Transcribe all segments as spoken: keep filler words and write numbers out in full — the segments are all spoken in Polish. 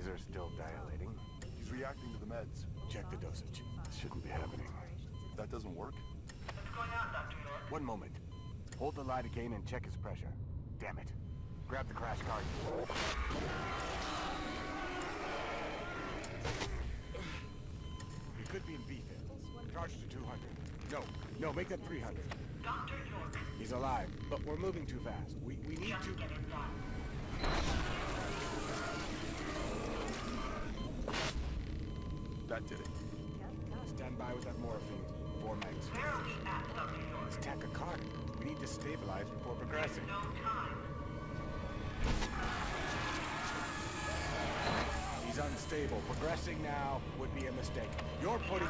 laser still dilating. He's reacting to the meds. Check the dosage. This shouldn't be happening. That doesn't work? What's going on, Doctor York? One moment. Hold the lidocaine and check his pressure. Damn it. Grab the crash cart. He could be in V FIB. Charge to two hundred. No, no, make that three hundred. Doctor York, He's alive, but we're moving too fast. We, we need just to... get it done. That did it. Stand by with that morphine. Four megs. Where are we at, Doctor York? It's tachycardic. We need to stabilize before progressing. No time. He's unstable. Progressing now would be a mistake. You're putting...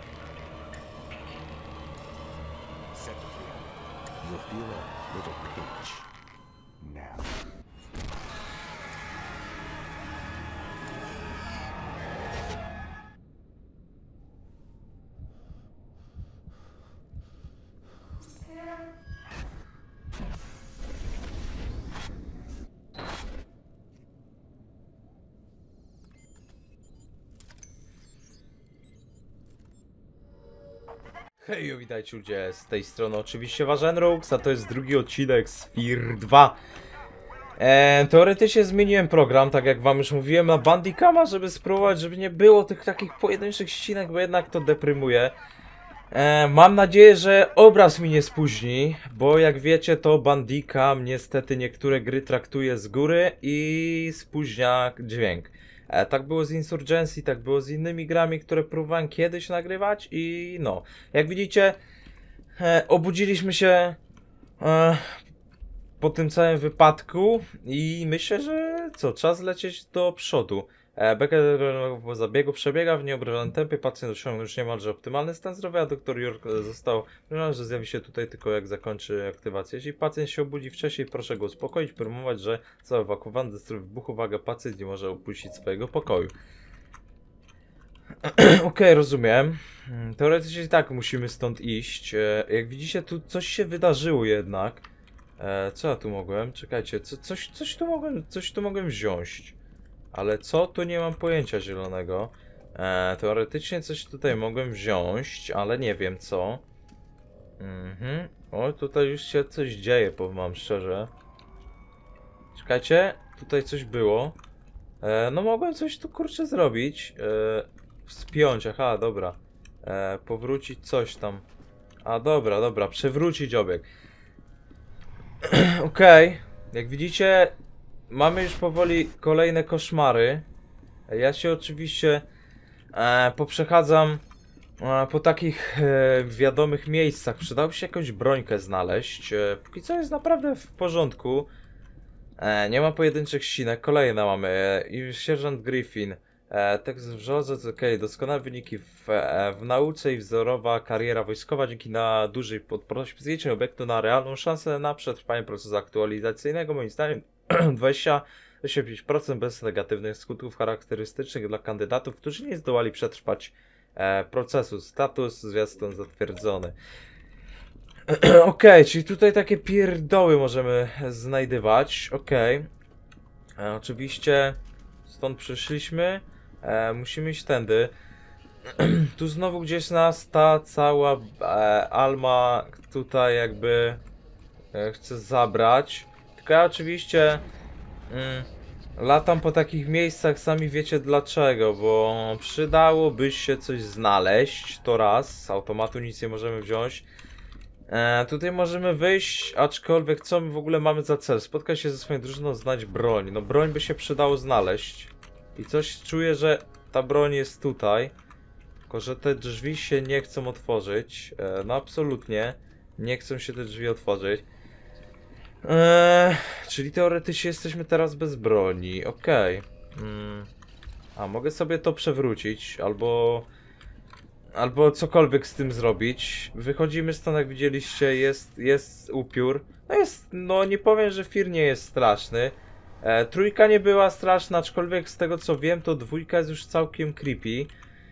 Set to three hundred. You'll feel a little pinch. Now. Hej, witajcie ludzie, z tej strony oczywiście wasz Enrox, a to jest drugi odcinek z Fear dwa. Eee, teoretycznie zmieniłem program, tak jak wam już mówiłem, na Bandicama, żeby spróbować, żeby nie było tych takich pojedynczych ścinek, bo jednak to deprymuje. Eee, mam nadzieję, że obraz mi nie spóźni, bo jak wiecie, to Bandicam niestety niektóre gry traktuje z góry i spóźnia dźwięk. E, tak było z Insurgency, tak było z innymi grami, które próbowałem kiedyś nagrywać i no, jak widzicie, e, obudziliśmy się e, po tym całym wypadku i myślę, że co, czas lecieć do przodu. E, Becker po zabiegu przebiega w nieobrażonym tempie, pacjent osiągnął już niemalże optymalny stan zdrowia, a doktor York został powiedziane, że zjawi się tutaj tylko jak zakończy aktywację. Jeśli pacjent się obudzi wcześniej, proszę go uspokoić, poinformować, że został ewakuowany ze strefy wybuchu. Uwaga, pacjent nie może opuścić swojego pokoju. Okej, okay, rozumiem. Teoretycznie tak musimy stąd iść. E, jak widzicie, tu coś się wydarzyło jednak. E, co ja tu mogłem? Czekajcie, co, coś, coś tu mogłem, coś tu mogłem wziąć. Ale co? Tu nie mam pojęcia zielonego. E, teoretycznie coś tutaj mogłem wziąć, ale nie wiem co. Mhm. O, tutaj już się coś dzieje, powiem wam szczerze. Czekajcie, tutaj coś było. E, no mogłem coś tu kurczę zrobić. E, wspiąć, aha, dobra. E, powrócić coś tam. A dobra, dobra, przewrócić obieg. Okej, okay. Jak widzicie, mamy już powoli kolejne koszmary. Ja się oczywiście e, poprzechadzam e, po takich e, wiadomych miejscach. Przydałoby się jakąś brońkę znaleźć. E, póki co jest naprawdę w porządku. E, nie ma pojedynczych ścinek. Kolejne mamy. E, Sierżant Griffin. E, tekst wrzodzec, ok, doskonałe wyniki w, e, w nauce i wzorowa kariera wojskowa dzięki na dużej podporności psychicznej obiektu na realną szansę na przetrwanie procesu aktualizacyjnego. Moim zdaniem dwadzieścia do pięć procent bez negatywnych skutków charakterystycznych dla kandydatów, którzy nie zdołali przetrwać e, procesu. Status zwiastun zatwierdzony. Okej, okay, czyli tutaj takie pierdoły możemy znajdywać. Okej. Okay. E, oczywiście stąd przyszliśmy. E, musimy iść tędy. Tu znowu gdzieś nas ta cała e, Alma tutaj jakby e, chce zabrać. Tylko ja oczywiście mm, latam po takich miejscach, sami wiecie dlaczego, bo przydałoby się coś znaleźć, to raz, z automatu nic nie możemy wziąć. E, tutaj możemy wyjść, aczkolwiek co my w ogóle mamy za cel? Spotkać się ze swoją drużyną, znać broń. No broń by się przydało znaleźć. I coś czuję, że ta broń jest tutaj. Tylko że te drzwi się nie chcą otworzyć. E, no absolutnie nie chcą się te drzwi otworzyć. Eee, czyli teoretycznie jesteśmy teraz bez broni. Okej. Okay. Hmm. A mogę sobie to przewrócić, albo albo cokolwiek z tym zrobić. Wychodzimy stąd, jak widzieliście, jest, jest upiór. No jest, no nie powiem, że Fear nie jest straszny. E, trójka nie była straszna, aczkolwiek z tego co wiem, to dwójka jest już całkiem creepy.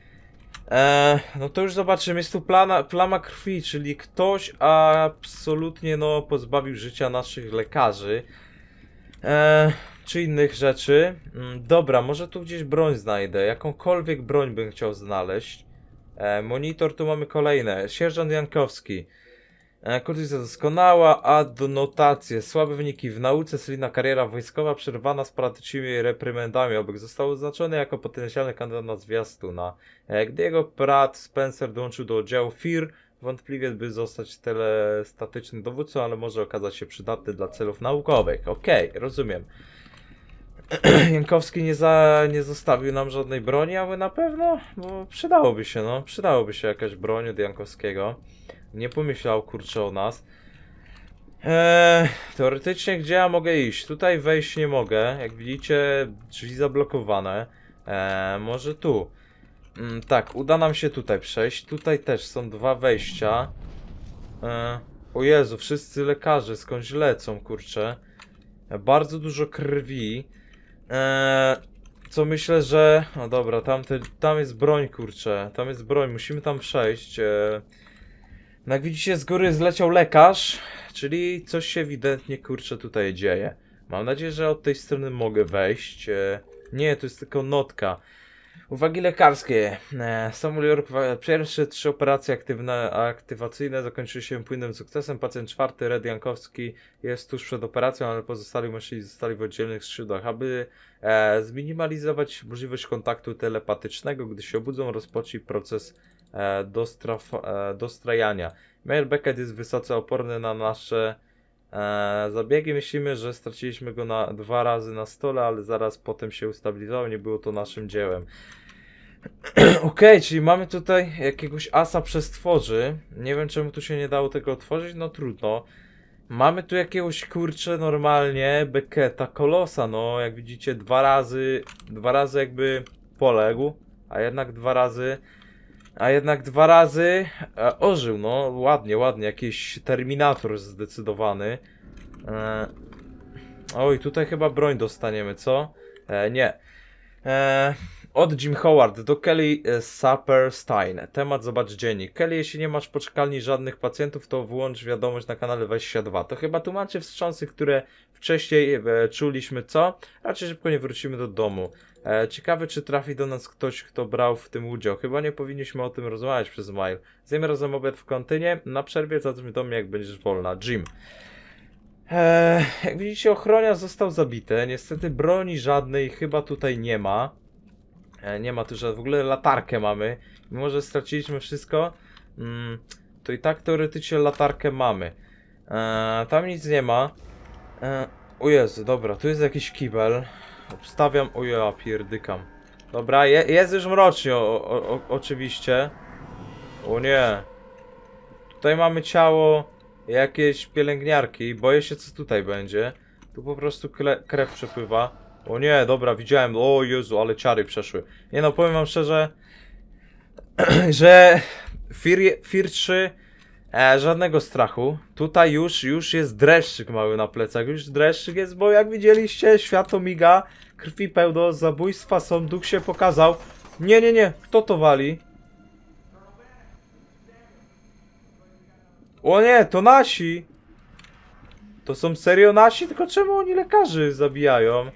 E, no to już zobaczymy, jest tu plana, plama krwi, czyli ktoś absolutnie no pozbawił życia naszych lekarzy. E, czy innych rzeczy. Mm, dobra, może tu gdzieś broń znajdę. Jakąkolwiek broń bym chciał znaleźć. E, monitor, tu mamy kolejne. Sierżant Jankowski. E, Kondycja doskonała, adnotacje. Słabe wyniki w nauce, solidna kariera wojskowa przerwana sporadycznymi reprymendami. Obok został oznaczony jako potencjalny kandydat na zwiastuna. E, gdy jego brat Spencer dołączył do oddziału F I R, wątpliwie by zostać telestatycznym dowódcą, ale może okazać się przydatny dla celów naukowych. Okej, okay, rozumiem. Jankowski nie, za, nie zostawił nam żadnej broni, a wy na pewno? Bo przydałoby się, no. Przydałoby się jakaś broń od Jankowskiego. Nie pomyślał, kurczę, o nas. Eee, teoretycznie, gdzie ja mogę iść? Tutaj wejść nie mogę. Jak widzicie, drzwi zablokowane. Eee, może tu. Mm, tak, uda nam się tutaj przejść. Tutaj też są dwa wejścia. Eee, o Jezu, wszyscy lekarze skądś lecą, kurczę. Eee, bardzo dużo krwi. Eee, co myślę, że... No dobra, tam, te, tam jest broń, kurczę. Tam jest broń, musimy tam przejść. Eee, no jak widzicie, z góry zleciał lekarz, czyli coś się ewidentnie, kurczę, tutaj dzieje. Mam nadzieję, że od tej strony mogę wejść. Eee, nie, to jest tylko notka. Uwagi lekarskie. Eee, Samuel York, pierwsze trzy operacje aktywne, aktywacyjne zakończyły się płynnym sukcesem. Pacjent czwarty, Red Jankowski, jest tuż przed operacją, ale pozostali mężczyźni zostali w oddzielnych skrzydłach. Aby e, zminimalizować możliwość kontaktu telepatycznego, gdy się obudzą, rozpocznie proces e, dostraf, e, dostrajania. Mayor Beckett jest wysoce oporny na nasze e, zabiegi. Myślimy, że straciliśmy go na dwa razy na stole, ale zaraz potem się ustabilizował. Nie było to naszym dziełem. Okej, okay, czyli mamy tutaj jakiegoś asa przestworzy. Nie wiem, czemu tu się nie dało tego otworzyć. No trudno. Mamy tu jakiegoś, kurczę, normalnie Becketta, kolosa. No, jak widzicie, dwa razy, dwa razy jakby poległ, a jednak dwa razy, a jednak dwa razy e, ożył. No, ładnie, ładnie. Jakiś Terminator zdecydowany. E, oj, tutaj chyba broń dostaniemy, co? E, nie. E, Od Jim Howard do Kelly Saperstein. Temat zobacz dziennik. Kelly, jeśli nie masz w poczekalni żadnych pacjentów, to włącz wiadomość na kanale dwadzieścia dwa. To chyba tłumaczy wstrząsy, które wcześniej e, czuliśmy, co? Raczej szybko nie wrócimy do domu. E, ciekawe, czy trafi do nas ktoś, kto brał w tym udział. Chyba nie powinniśmy o tym rozmawiać przez mail. Zjemy razem obiad w kantynie. Na przerwie zadzwoń do mnie, jak będziesz wolna. Jim. Eee, jak widzicie, ochroniarz został zabity. Niestety broni żadnej chyba tutaj nie ma. Eee, nie ma tu żadnej. W ogóle latarkę mamy. Mimo że straciliśmy wszystko, mm, to i tak teoretycznie latarkę mamy. Eee, tam nic nie ma. Eee, o Jezu, dobra, tu jest jakiś kibel. Obstawiam, o ja pierdykam. Dobra, je, jest już mrocznie, o, o, o, oczywiście. O nie. Tutaj mamy ciało jakieś pielęgniarki. Boję się, co tutaj będzie. Tu po prostu krew przepływa. O nie, dobra, widziałem. O Jezu, ale ciary przeszły. Nie no, powiem wam szczerze, że F I R trzy e, żadnego strachu. Tutaj już, już jest dreszczyk mały na plecach. Już dreszczyk jest, bo jak widzieliście, światło miga, krwi pełno, zabójstwa są, duch się pokazał. Nie, nie, nie, kto to wali? O nie, to nasi! To są serio nasi? Tylko czemu oni lekarzy zabijają?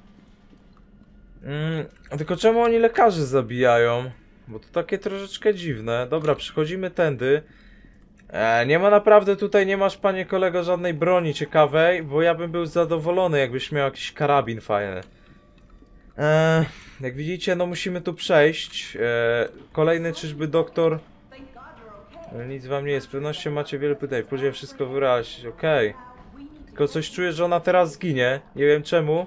Mm, tylko czemu oni lekarzy zabijają? Bo to takie troszeczkę dziwne. Dobra, przychodzimy tędy. E, nie ma naprawdę tutaj, nie masz, panie kolego, żadnej broni ciekawej, bo ja bym był zadowolony, jakbyś miał jakiś karabin fajny. E, jak widzicie, no musimy tu przejść. E, kolejny czyżby doktor... Nic wam nie jest, z pewnością macie wiele pytań, później wszystko wyraźnie, okej. Okay. Tylko coś czuję, że ona teraz zginie, nie wiem czemu.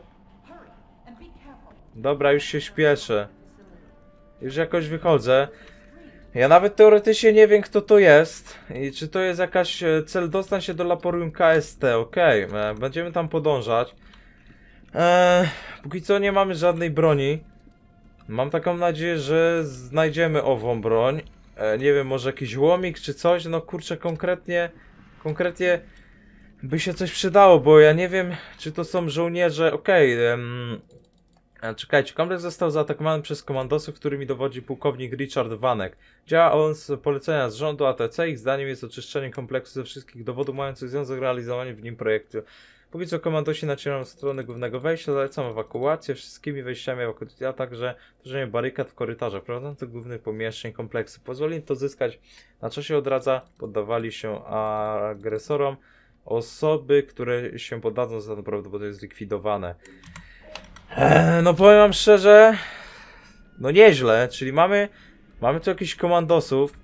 Dobra, już się śpieszę. Już jakoś wychodzę. Ja nawet teoretycznie nie wiem, kto to jest. I czy to jest jakaś cel, dostań się do laboratorium K S T, okej. Okay. Będziemy tam podążać. Eee, póki co nie mamy żadnej broni. Mam taką nadzieję, że znajdziemy ową broń. E, nie wiem, może jakiś łomik czy coś, no kurczę, konkretnie, konkretnie by się coś przydało, bo ja nie wiem, czy to są żołnierze, okej, okay, um, czekajcie, kompleks został zaatakowany przez komandosów, którymi dowodzi pułkownik Richard Vanek. Działa on z polecenia z rządu A T C, ich zdaniem jest oczyszczenie kompleksu ze wszystkich dowodów mających związek z realizowaniem w nim projektu. Póki co komandosi nacierają stronę głównego wejścia, zalecam ewakuację wszystkimi wejściami ewakuacji, a także tworzenie barykad w korytarzach prowadzących do głównych pomieszczeń kompleksu. Pozwoli im to zyskać na czasie odradza, poddawali się agresorom. Osoby, które się poddadzą, zostaną prawdopodobnie zlikwidowane. Eee, no powiem wam szczerze, no nieźle, czyli mamy, mamy tu jakichś komandosów,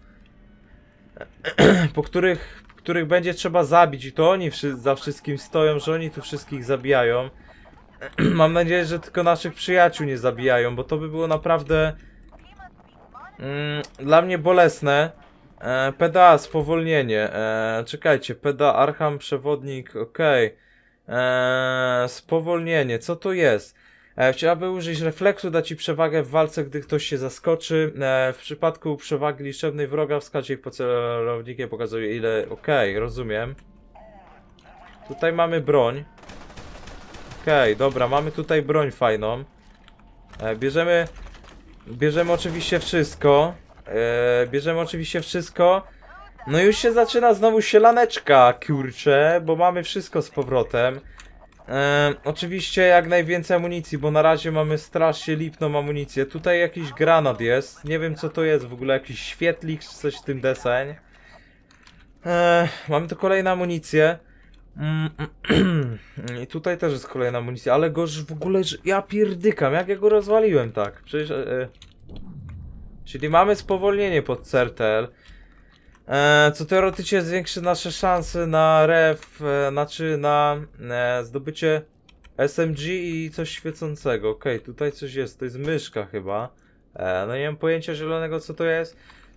po których, których będzie trzeba zabić i to oni wszy za wszystkim stoją, że oni tu wszystkich zabijają. Mam nadzieję, że tylko naszych przyjaciół nie zabijają, bo to by było naprawdę mm, dla mnie bolesne. E, P D A, spowolnienie. E, czekajcie, P D A, Arkham, przewodnik, okej. Okay. Spowolnienie, co to jest? E, chciałaby użyć refleksu, da ci przewagę w walce, gdy ktoś się zaskoczy. E, w przypadku przewagi liczebnej wroga wskaże ich po celownikiem, pokazuje ile... Okej, okay, rozumiem. Tutaj mamy broń. Okej, okay, dobra, mamy tutaj broń fajną. E, bierzemy... Bierzemy oczywiście wszystko. E, bierzemy oczywiście wszystko. No już się zaczyna znowu sielaneczka, kurczę, bo mamy wszystko z powrotem. E, oczywiście jak najwięcej amunicji, bo na razie mamy strasznie lipną amunicję. Tutaj jakiś granat jest, nie wiem co to jest w ogóle, jakiś świetlik czy coś w tym deseń. E, mamy tu kolejną amunicję. Mm, I tutaj też jest kolejna amunicja, ale go w ogóle, ja pierdykam, jak ja go rozwaliłem tak. Przecież... E, czyli mamy spowolnienie pod C R T L. E, co teoretycznie zwiększy nasze szanse na ref, e, znaczy na e, zdobycie S M G i coś świecącego. Okej, okay, tutaj coś jest, to jest myszka chyba. E, no nie mam pojęcia zielonego co to jest.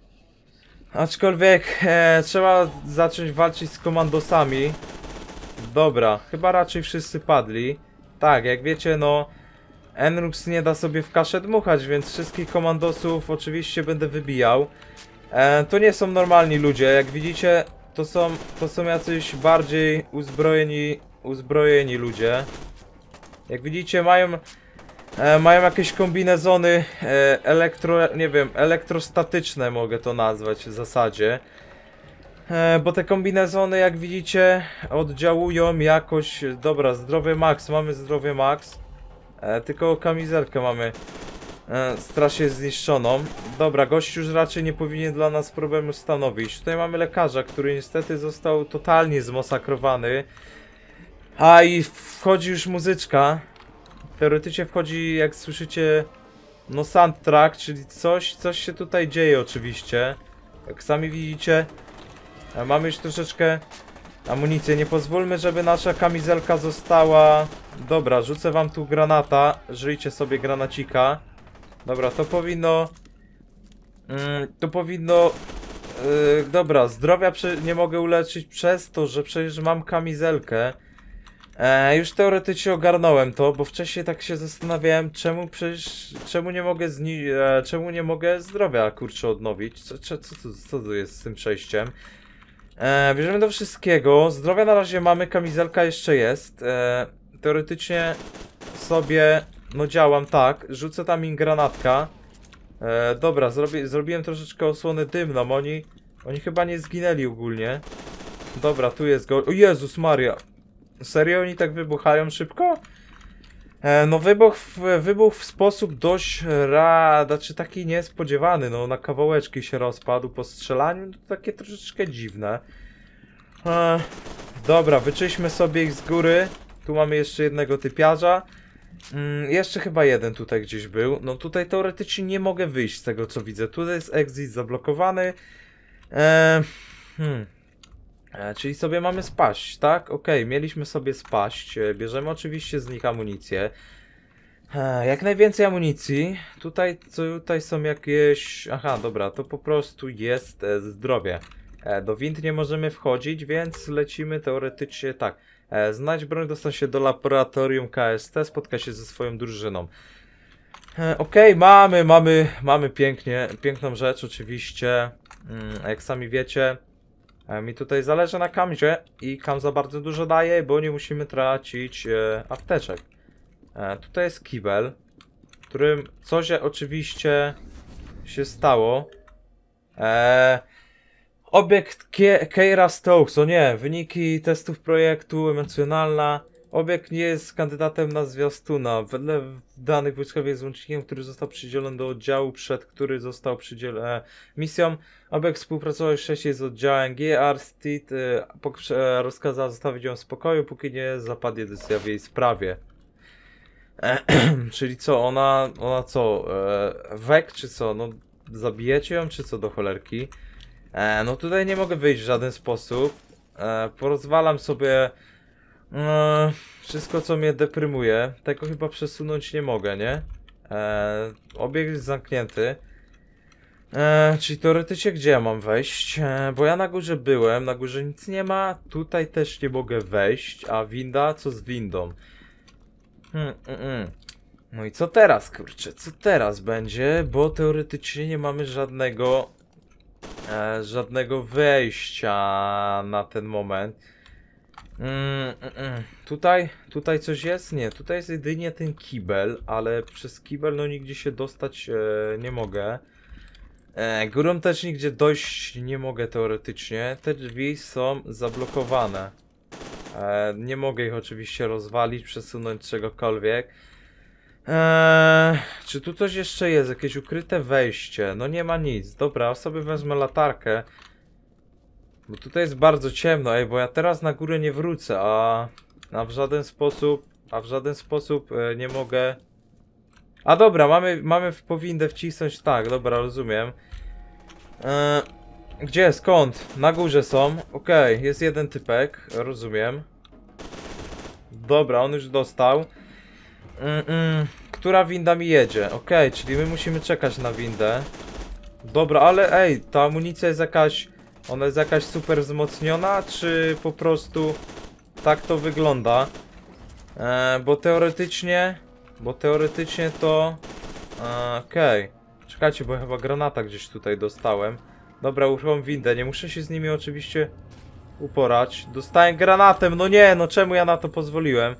Aczkolwiek e, trzeba zacząć walczyć z komandosami. Dobra, chyba raczej wszyscy padli. Tak, jak wiecie no Enrux nie da sobie w kaszę dmuchać, więc wszystkich komandosów oczywiście będę wybijał. E, to nie są normalni ludzie, jak widzicie, to są, to są jacyś bardziej uzbrojeni, uzbrojeni ludzie. Jak widzicie, mają, e, mają jakieś kombinezony e, elektro, nie wiem, elektrostatyczne mogę to nazwać w zasadzie. E, bo te kombinezony, jak widzicie, oddziałują jakoś, dobra, zdrowie max, mamy zdrowie max. E, tylko kamizelkę mamy e, strasznie zniszczoną. Dobra, gość już raczej nie powinien dla nas problemu stanowić. Tutaj mamy lekarza, który niestety został totalnie zmasakrowany. A i wchodzi już muzyczka. Teoretycznie wchodzi, jak słyszycie, no soundtrack, czyli coś, coś się tutaj dzieje oczywiście. Jak sami widzicie, e, mamy już troszeczkę amunicję. Nie pozwólmy, żeby nasza kamizelka została... Dobra, rzucę wam tu granata. Żyjcie sobie granacika. Dobra, to powinno... Mm, to powinno... Yy, dobra, zdrowia nie mogę uleczyć przez to, że przecież mam kamizelkę. E, już teoretycznie ogarnąłem to, bo wcześniej tak się zastanawiałem, czemu przecież... Czemu nie mogę zni... E, czemu nie mogę zdrowia, kurczę, odnowić? Co, co, co, co tu jest z tym przejściem? E, bierzemy do wszystkiego. Zdrowia na razie mamy, kamizelka jeszcze jest. E, teoretycznie sobie, no działam tak. Rzucę tam im granatka. E, dobra, zrobi, zrobiłem troszeczkę osłonę dymną. Oni, oni chyba nie zginęli ogólnie. Dobra, tu jest go. O Jezus Maria. Serio oni tak wybuchają szybko? E, no wybuch, wybuch w sposób dość ra, znaczy taki niespodziewany, no na kawałeczki się rozpadł po strzelaniu, to takie troszeczkę dziwne. E, dobra, wyczyśmy sobie ich z góry. Tu mamy jeszcze jednego typiarza. Mm, jeszcze chyba jeden tutaj gdzieś był. No tutaj teoretycznie nie mogę wyjść z tego co widzę. Tutaj jest exit zablokowany. E, hmm. E, czyli sobie mamy spaść, tak? Okej, okay, mieliśmy sobie spaść. E, bierzemy oczywiście z nich amunicję. E, jak najwięcej amunicji. Tutaj, co, tutaj są jakieś... Aha, dobra, to po prostu jest e, zdrowie. E, do wind nie możemy wchodzić, więc lecimy teoretycznie tak. E, znajdź broń, dostać się do laboratorium K S T, spotka się ze swoją drużyną. E, Okej, okay, mamy, mamy, mamy pięknie, piękną rzecz oczywiście. Mm, jak sami wiecie... Mi tutaj zależy na kamzie i kam za bardzo dużo daje, bo nie musimy tracić e, apteczek. E, tutaj jest kibel, w którym coś oczywiście się stało. E, obiekt Keira Stokes, o nie, wyniki testów projektu, emocjonalna. Obiekt nie jest kandydatem na zwiastuna. Wedle danych wojskowych jest łącznikiem, który został przydzielony do oddziału, przed który został przydzielony misją. Obiekt współpracował już wcześniej z oddziałem G R Steed. E, rozkazał zostawić ją w spokoju, póki nie zapadnie decyzja w jej sprawie. E, czyli co, ona, ona co, e, wek czy co, no zabijecie ją czy co do cholerki? E, no tutaj nie mogę wyjść w żaden sposób. E, porozwalam sobie e, wszystko co mnie deprymuje. Tego chyba przesunąć nie mogę, nie? E, obiekt jest zamknięty. E, czyli teoretycznie gdzie ja mam wejść? E, bo ja na górze byłem, na górze nic nie ma. Tutaj też nie mogę wejść, a winda? Co z windą? Hmm, mm, mm. No i co teraz, kurczę, co teraz będzie? Bo teoretycznie nie mamy żadnego e, żadnego wejścia na ten moment. Mm, mm, mm. Tutaj, tutaj coś jest? Nie, tutaj jest jedynie ten kibel, ale przez kibel no nigdzie się dostać e, nie mogę. E, górą też nigdzie dojść nie mogę teoretycznie. Te drzwi są zablokowane. E, nie mogę ich oczywiście rozwalić, przesunąć czegokolwiek. Eee, czy tu coś jeszcze jest? Jakieś ukryte wejście? No nie ma nic. Dobra, ja sobie wezmę latarkę. Bo tutaj jest bardzo ciemno, ej, bo ja teraz na górę nie wrócę, a, a w żaden sposób, a w żaden sposób e, nie mogę... A dobra, mamy, mamy w powindę wcisnąć, tak, dobra, rozumiem. Eee, gdzie, skąd? Na górze są, okej, okay, jest jeden typek, rozumiem. Dobra, on już dostał. Mm -mm. Która winda mi jedzie? Okej, okay, czyli my musimy czekać na windę. Dobra, ale ej, ta amunicja jest jakaś... Ona jest jakaś super wzmocniona, czy po prostu tak to wygląda? E, bo teoretycznie... Bo teoretycznie to... E, Okej. Okay. Czekajcie, bo chyba granata gdzieś tutaj dostałem. Dobra, uruchom windę. Nie muszę się z nimi oczywiście uporać. Dostałem granatem, no nie, no czemu ja na to pozwoliłem?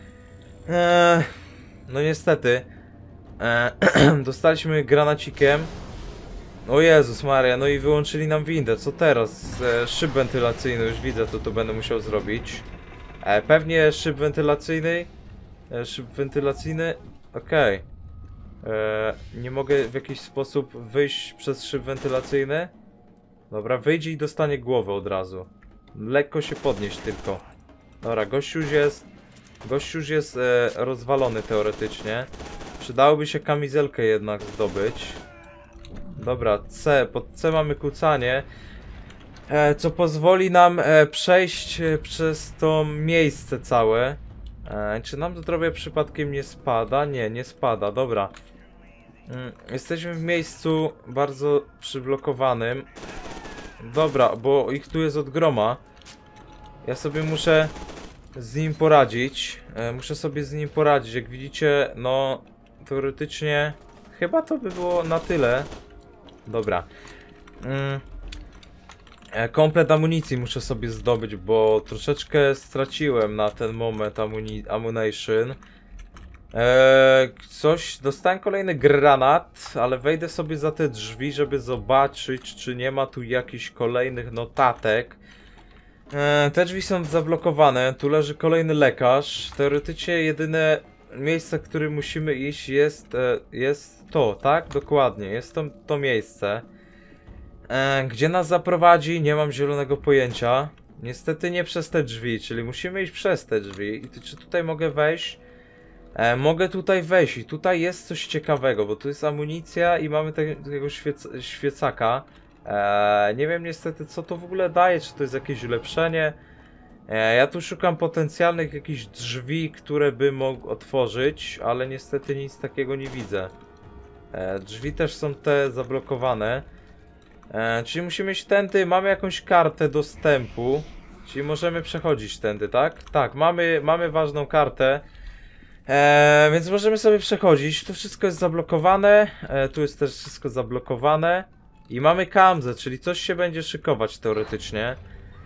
Eee, no niestety eee, dostaliśmy granacikiem. O Jezus Maria, no i wyłączyli nam windę. Co teraz? E, szyb wentylacyjny, już widzę, to to będę musiał zrobić. E, pewnie szyb wentylacyjny. E, szyb wentylacyjny. Okej. Okay. E, nie mogę w jakiś sposób wyjść przez szyb wentylacyjny. Dobra, wyjdzie i dostanie głowę od razu. Lekko się podnieść tylko. Dobra, gościu już jest. Gościu już jest e, rozwalony teoretycznie. Przydałoby się kamizelkę jednak zdobyć. Dobra, C. Pod C mamy kucanie. E, co pozwoli nam e, przejść e, przez to miejsce całe. E, czy nam zdrowie przypadkiem nie spada? Nie, nie spada, dobra. Mm, jesteśmy w miejscu bardzo przyblokowanym. Dobra, bo ich tu jest od groma. Ja sobie muszę z nim poradzić. E, muszę sobie z nim poradzić. Jak widzicie, no teoretycznie chyba to by było na tyle. Dobra. Mm. E, komplet amunicji muszę sobie zdobyć, bo troszeczkę straciłem na ten moment amuni ammunition. E, coś, dostałem kolejny granat, ale wejdę sobie za te drzwi, żeby zobaczyć, czy nie ma tu jakichś kolejnych notatek. E, te drzwi są zablokowane, tu leży kolejny lekarz. Teoretycznie jedyne miejsce, w którym musimy iść jest, e, jest to, tak? Dokładnie, jest to, to miejsce. E, gdzie nas zaprowadzi? Nie mam zielonego pojęcia. Niestety nie przez te drzwi, czyli musimy iść przez te drzwi. I czy tutaj mogę wejść? E, mogę tutaj wejść i tutaj jest coś ciekawego, bo tu jest amunicja i mamy te, takiego świec świecaka. E, nie wiem niestety co to w ogóle daje, czy to jest jakieś ulepszenie. E, ja tu szukam potencjalnych jakichś drzwi, które by mógł otworzyć, ale niestety nic takiego nie widzę. E, drzwi też są te zablokowane. E, czyli musimy iść tędy, mamy jakąś kartę dostępu. Czyli możemy przechodzić tędy, tak? Tak, mamy, mamy ważną kartę. E, więc możemy sobie przechodzić. Tu wszystko jest zablokowane. E, tu jest też wszystko zablokowane. I mamy kamzę, czyli coś się będzie szykować teoretycznie.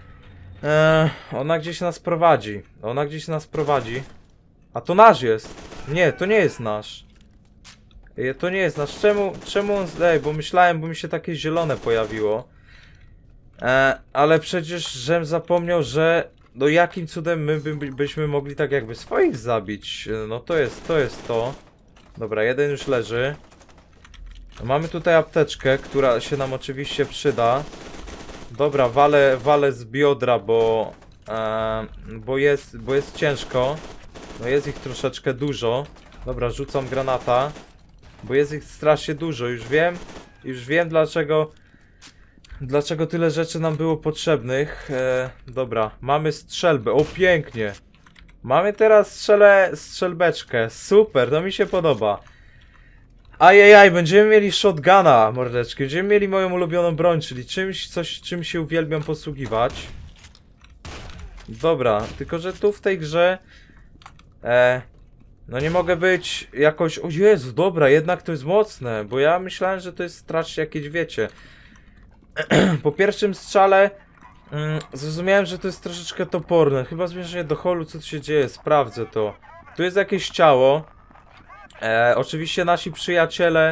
E, ona gdzieś nas prowadzi. Ona gdzieś nas prowadzi. A to nasz jest. Nie, to nie jest nasz. E, to nie jest nasz. Czemu, czemu on... Ej, bo myślałem, bo mi się takie zielone pojawiło. E, ale przecież żem zapomniał, że no jakim cudem my by, byśmy mogli tak jakby swoich zabić? No to jest, to jest to. Dobra, jeden już leży. Mamy tutaj apteczkę, która się nam oczywiście przyda. Dobra, walę, walę z biodra, bo, e, bo, jest, bo jest ciężko. No jest ich troszeczkę dużo. Dobra, rzucam granata, bo jest ich strasznie dużo. Już wiem, już wiem dlaczego, dlaczego tyle rzeczy nam było potrzebnych. E, dobra, mamy strzelbę. O, pięknie. Mamy teraz strzelę, strzelbeczkę. Super, to mi się podoba. Ajajaj, będziemy mieli shotguna, mordeczki. Będziemy mieli moją ulubioną broń, czyli czymś, coś, czym się uwielbiam posługiwać. Dobra, tylko że tu w tej grze... E, no nie mogę być jakoś... O Jezu, dobra, jednak to jest mocne, bo ja myślałem, że to jest strasznie jakieś, wiecie... Po pierwszym strzale... Mm, zrozumiałem, że to jest troszeczkę toporne. Chyba zmierzenie do holu, co tu się dzieje, sprawdzę to. Tu jest jakieś ciało. E, oczywiście nasi przyjaciele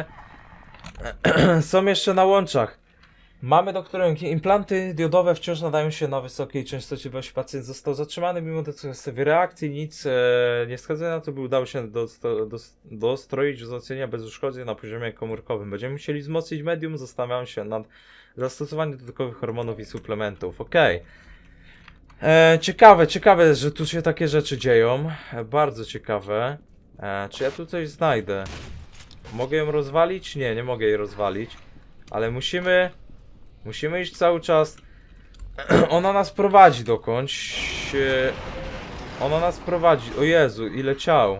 są jeszcze na łączach. Mamy doktorem implanty diodowe wciąż nadają się na wysokiej częstotliwości. Pacjent został zatrzymany mimo dotychczasowej reakcji. Nic e, nie wskazuje na to, by udało się dosto, do, dostroić wzmocnienia bez uszkodzeń na poziomie komórkowym. Będziemy musieli wzmocnić medium. Zastanawiam się nad zastosowaniem dodatkowych hormonów i suplementów. Okej. Okay. Ciekawe, ciekawe, że tu się takie rzeczy dzieją. E, bardzo ciekawe. E, czy ja tu coś znajdę? Mogę ją rozwalić? Nie, nie mogę jej rozwalić. Ale musimy... Musimy iść cały czas... Ona nas prowadzi dokądś. E, ona nas prowadzi. O Jezu, ile ciał.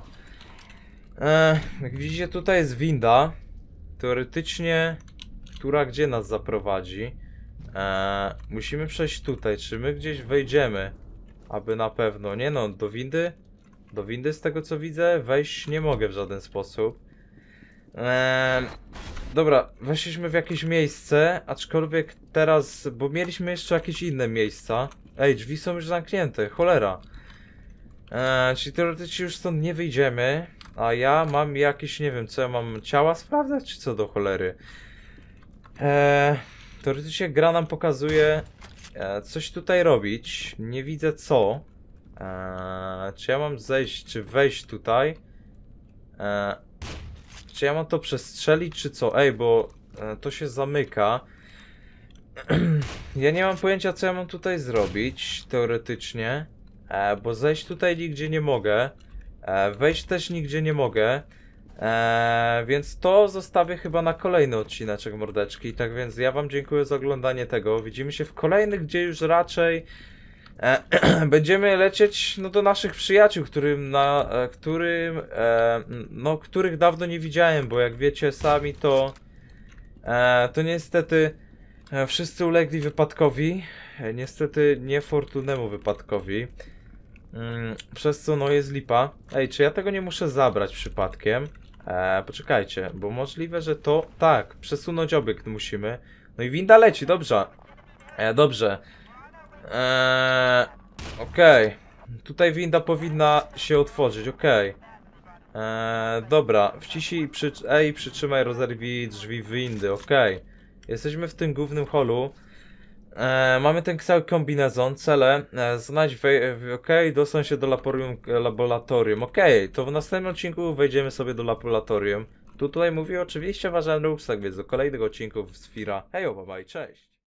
E, jak widzicie, tutaj jest winda. Teoretycznie... Która gdzie nas zaprowadzi? E, musimy przejść tutaj. Czy my gdzieś wejdziemy? Aby na pewno... Nie no, do windy... Do windy z tego co widzę wejść nie mogę w żaden sposób. Eee, dobra, weszliśmy w jakieś miejsce, aczkolwiek teraz, bo mieliśmy jeszcze jakieś inne miejsca. Ej, drzwi są już zamknięte, cholera. Eee, czyli teoretycznie już stąd nie wyjdziemy, a ja mam jakieś, nie wiem co ja mam, ciała sprawdzać czy co do cholery. Eee, teoretycznie gra nam pokazuje e, coś tutaj robić, nie widzę co. Eee, czy ja mam zejść, czy wejść tutaj? Eee, czy ja mam to przestrzelić, czy co? Ej, bo e, to się zamyka. Ja nie mam pojęcia, co ja mam tutaj zrobić, teoretycznie. E, bo zejść tutaj nigdzie nie mogę. E, wejść też nigdzie nie mogę. E, więc to zostawię chyba na kolejny odcineczek, mordeczki. Tak więc ja wam dziękuję za oglądanie tego. Widzimy się w kolejnych, gdzie już raczej... E, będziemy lecieć no, do naszych przyjaciół, którym na, e, którym, e, no, których dawno nie widziałem, bo jak wiecie sami to e, to niestety e, wszyscy ulegli wypadkowi, e, niestety niefortunnemu wypadkowi, mm, przez co no jest lipa. Ej, czy ja tego nie muszę zabrać przypadkiem? E, poczekajcie, bo możliwe, że to tak, przesunąć obiekt musimy. No i winda leci, dobrze, e, dobrze. Eee, okej. Okay. Tutaj winda powinna się otworzyć, okej. Okay. Eee, dobra, wciśnij przy... Ej, przytrzymaj, rozerwij drzwi windy, okej. Okay. Jesteśmy w tym głównym holu. Eee, mamy ten cały kombinezon, cele. Eee, znajdź, okej, okay, dostań się do laboratorium, laboratorium. Okej, okay. To w następnym odcinku wejdziemy sobie do laboratorium. Tu tutaj mówię oczywiście Warzem Ruxak, więc do kolejnych odcinków z Fira. Hejo, bye bye, cześć.